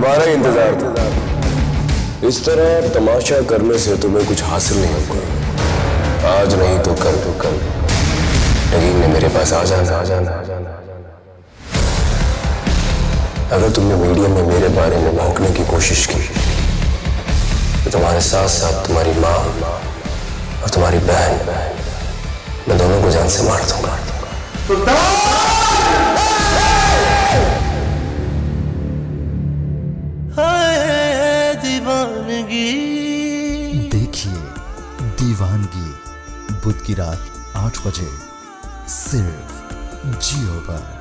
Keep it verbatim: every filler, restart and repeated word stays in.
तुम्हारा ही इंतजार था। इस तरह तमाशा करने से तुम्हें कुछ हासिल नहीं होगा। आज नहीं तो कल तो कल नगीन ने मेरे पास आ जाना आ जाना आ जाना अगर तुमने मीडिया में मेरे बारे में भौंकने की कोशिश की तो तुम्हारे साथ साथ तुम्हारी माँ और तुम्हारी बहन, मैं दोनों को जान से मार दूंगा। दीवानगी देखिए दीवानगी बुध की रात आठ बजे सिर्फ जियो पर।